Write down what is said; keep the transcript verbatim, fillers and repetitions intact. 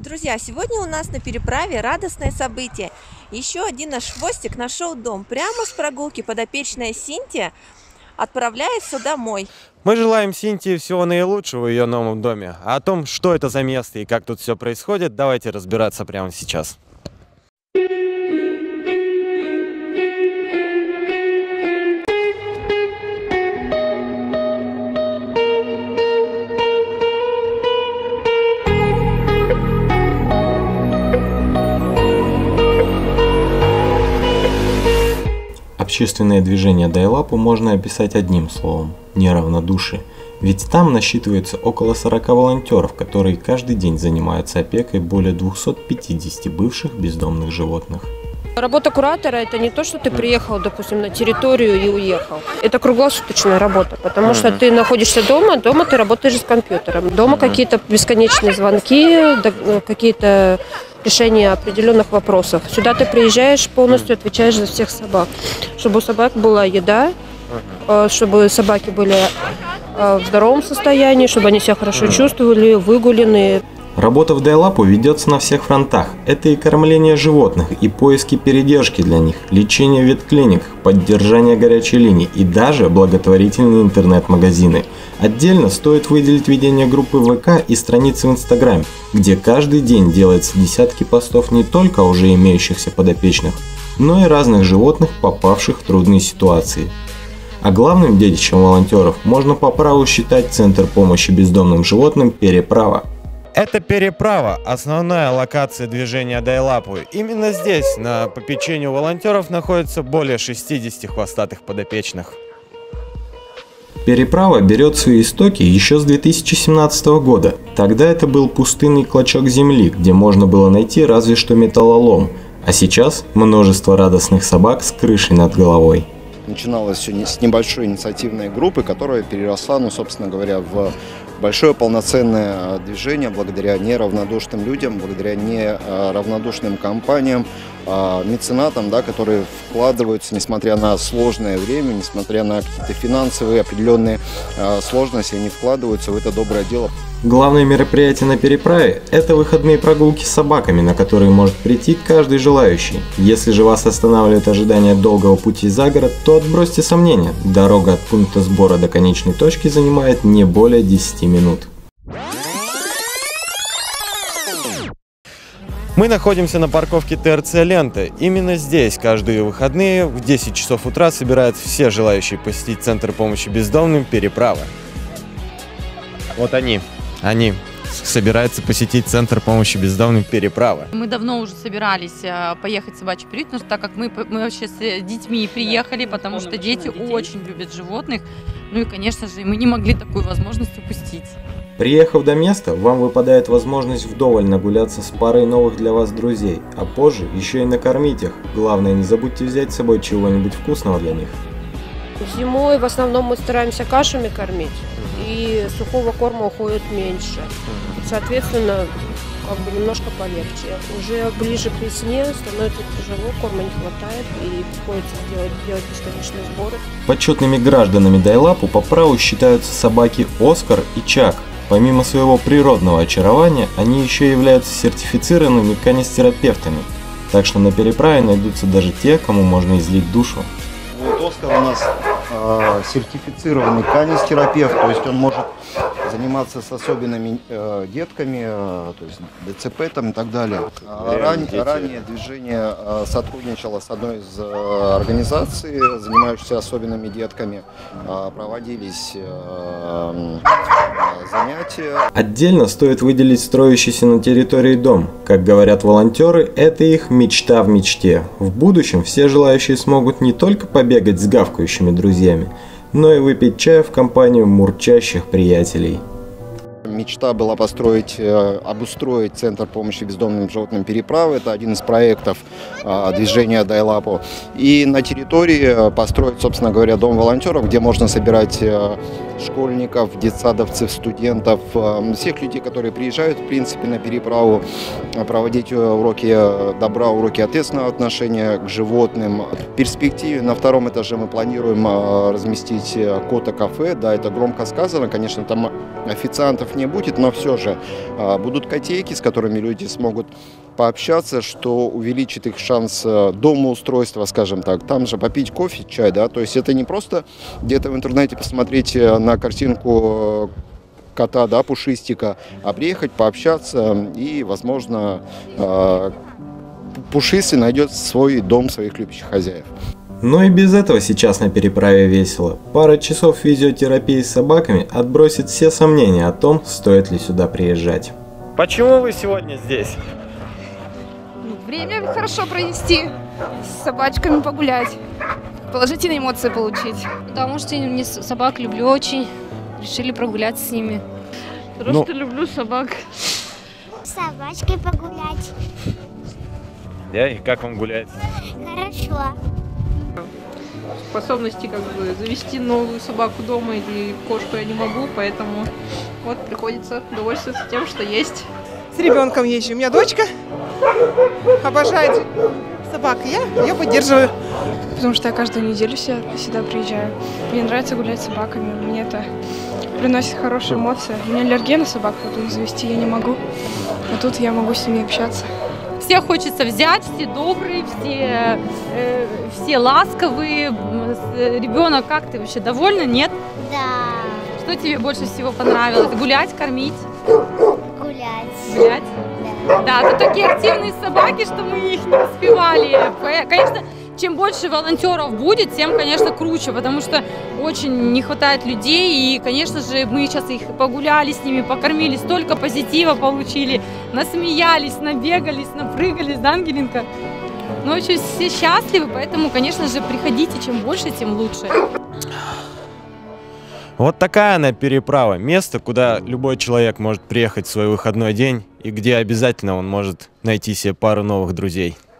Друзья, сегодня у нас на переправе радостное событие. Еще один наш хвостик нашел дом. Прямо с прогулки подопечная Синтия отправляется домой. Мы желаем Синтии всего наилучшего в ее новом доме. А о том, что это за место и как тут все происходит, давайте разбираться прямо сейчас. Общественное движение Дайлапу можно описать одним словом – неравнодушие. Ведь там насчитывается около сорока волонтеров, которые каждый день занимаются опекой более двухсот пятидесяти бывших бездомных животных. Работа куратора – это не то, что ты приехал, допустим, на территорию и уехал. Это круглосуточная работа, потому mm-hmm. что ты находишься дома, дома ты работаешь с компьютером. Дома mm-hmm. какие-то бесконечные звонки, какие-то решения определенных вопросов. Сюда ты приезжаешь, полностью отвечаешь за всех собак. Чтобы у собак была еда, mm-hmm. чтобы собаки были в здоровом состоянии, чтобы они себя хорошо mm-hmm. чувствовали, выгуленные. Работа в Дайлапу ведется на всех фронтах. Это и кормление животных, и поиски передержки для них, лечение в ветклиниках, поддержание горячей линии и даже благотворительные интернет-магазины. Отдельно стоит выделить ведение группы ВК и страницы в Инстаграме, где каждый день делается десятки постов не только о уже имеющихся подопечных, но и разных животных, попавших в трудные ситуации. А главным детищем волонтеров можно по праву считать Центр помощи бездомным животным «Переправа». Это переправа, основная локация движения Дайлапу. Именно здесь, на попечении у волонтеров, находится более шестидесяти хвостатых подопечных. Переправа берет свои истоки еще с две тысячи семнадцатого года. Тогда это был пустынный клочок земли, где можно было найти разве что металлолом. А сейчас множество радостных собак с крышей над головой. Начиналось все с небольшой инициативной группы, которая переросла, ну, собственно говоря, в большое полноценное движение благодаря неравнодушным людям, благодаря неравнодушным компаниям, меценатам, да, которые вкладываются, несмотря на сложное время, несмотря на какие-то финансовые определенные сложности, они вкладываются в это доброе дело. Главное мероприятие на переправе – это выходные прогулки с собаками, на которые может прийти каждый желающий. Если же вас останавливает ожидание долгого пути за город, то отбросьте сомнения. Дорога от пункта сбора до конечной точки занимает не более десяти минут. Мы находимся на парковке ТРЦ «Лента». Именно здесь каждые выходные в десять часов утра собираются все желающие посетить Центр помощи бездомным «Переправа». Вот они. Они собираются посетить Центр помощи бездомным «Переправа». Мы давно уже собирались поехать в собачий приют, но так как мы, мы вообще с детьми приехали, потому что дети очень любят животных. Ну и, конечно же, мы не могли такую возможность упустить. Приехав до места, вам выпадает возможность вдоволь нагуляться с парой новых для вас друзей, а позже еще и накормить их. Главное, не забудьте взять с собой чего-нибудь вкусного для них. Зимой в основном мы стараемся кашами кормить, и сухого корма уходит меньше. Соответственно, как бы немножко полегче. Уже ближе к весне становится тяжело, корма не хватает, и приходится делать, делать бесконечные сборы. Почетными гражданами Дайлапу по праву считаются собаки Оскар и Чак. Помимо своего природного очарования, они еще являются сертифицированными канистерапевтами. Так что на переправе найдутся даже те, кому можно излить душу. Вот Оскар у нас э, сертифицированный канистерапевт, то есть он может заниматься с особенными э, детками, э, то есть ДЦП там и так далее. Ран, ранее движение э, сотрудничало с одной из э, организаций, занимающихся особенными детками. Э, проводились э, э, занятия. Отдельно стоит выделить строящийся на территории дом. Как говорят волонтеры, это их мечта в мечте. В будущем все желающие смогут не только побегать с гавкающими друзьями, но и выпить чая в компанию мурчащих приятелей. Мечта была построить, обустроить Центр помощи бездомным животным «Переправа». Это один из проектов движения Дайлапу. И на территории построить, собственно говоря, дом волонтеров, где можно собирать школьников, детсадовцев, студентов, всех людей, которые приезжают, в принципе, на переправу, проводить уроки добра, уроки ответственного отношения к животным. В перспективе на втором этаже мы планируем разместить кота-кафе. Да, это громко сказано, конечно, там официантов не будет, но все же будут котейки, с которыми люди смогут пообщаться, что увеличит их шанс домоустройства, скажем так. Там же попить кофе, чай, да, то есть это не просто где-то в интернете посмотреть на картинку кота, да, пушистика, а приехать, пообщаться и, возможно, пушистый найдет свой дом своих любящих хозяев. Но и без этого сейчас на переправе весело. Пара часов физиотерапии с собаками отбросит все сомнения о том, стоит ли сюда приезжать. Почему вы сегодня здесь? Время хорошо провести, с собачками погулять, положительные эмоции получить. Потому что я не собак люблю очень, решили прогуляться с ними. Просто Ну. люблю собак. С собачкой погулять. Да, и как вам гулять? Хорошо. Способности как бы завести новую собаку дома или кошку я не могу, поэтому вот приходится довольствоваться тем, что есть. С ребенком езжу. У меня дочка обожает собак. Я ее поддерживаю. Потому что я каждую неделю сюда, сюда приезжаю. Мне нравится гулять с собаками. Мне это приносит хорошие эмоции. У меня аллергия на собак, поэтому завести я не могу. А тут я могу с ними общаться. Всех хочется взять, все добрые, все, э, все ласковые. Ребенок, как ты вообще, довольна, нет? Да. Что тебе больше всего понравилось? Гулять, кормить? Гулять. Гулять? Да. Да, тут такие активные собаки, что мы их не успевали. Конечно, чем больше волонтеров будет, тем, конечно, круче, потому что очень не хватает людей. И, конечно же, мы сейчас их погуляли с ними, покормили, столько позитива получили, насмеялись, набегались, напрыгались, да, Ангелинка? Ну, очень все счастливы, поэтому, конечно же, приходите, чем больше, тем лучше. Вот такая она переправа. Место, куда любой человек может приехать в свой выходной день и где обязательно он может найти себе пару новых друзей.